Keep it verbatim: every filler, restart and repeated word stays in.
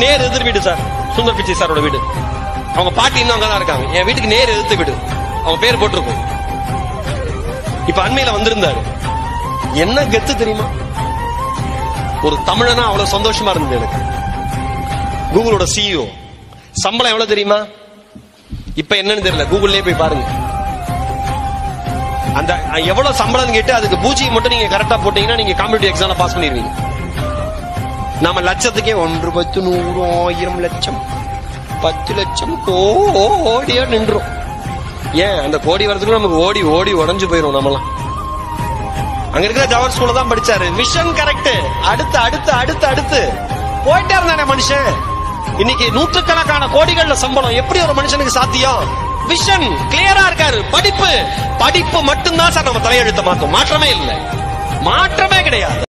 நேர் எதிர் வீடு சார், சுந்தர் பிச்சை சாரோட வீடு. அவங்க பாட்டி இன்னும் அங்கதான் இருக்காங்க. என் வீட்டுக்கு நேர் எதிர்த்து வீடு, அவங்க பேர் போட்டிருக்கும். இப்ப அண்மையில வந்திருந்தாரு. என்ன கெத்து தெரியுமா? ஒரு தமிழனா அவ்வளவு சந்தோஷமா இருந்தது எனக்கு. கூகுளோட சிஇஓ, சம்பளம் எவ்வளவு தெரியுமா? இப்ப என்னன்னு தெரியல, கூகுள்லயே போய் பாருங்க. அந்த எவ்வளவு சம்பளம் கேட்டு அதுக்கு பூஜ்ஜியம் மட்டும் நீங்க கரெக்டா போட்டீங்கன்னா நீங்க காம்படிட்டிவ் எக்ஸாம்ல பாஸ் பண்ணிடுவீங்க. நாம லட்சத்துக்கே ஒன்று பத்து நூறு ஆயிரம் லட்சம் பத்து லட்சம் கோடியா நின்றோம். ஏன் அந்த கோடி வரதுக்கு நமக்கு ஓடி ஓடி உடஞ்சு போயிரும். நம்மலாம் அங்க இருக்கிற ஜவஹர் ஸ்கூல்ல தான் படிச்சாரு. விஷன் கரெக்ட், அடுத்து அடுத்து அடுத்து அடுத்து போயிட்டே இருந்தானே மனுஷன். இன்னைக்கு நூற்றுக்கணக்கான கோடிகள்ல சம்பளம் எப்படி ஒரு மனுஷனுக்கு சாத்தியம்? விஷன் கிளியரா இருக்காரு. படிப்பு படிப்பு மட்டும்தான் சார் நம்ம தலையெழுத்த மாத்தோம். மாற்றமே இல்லை, மாற்றமே கிடையாது.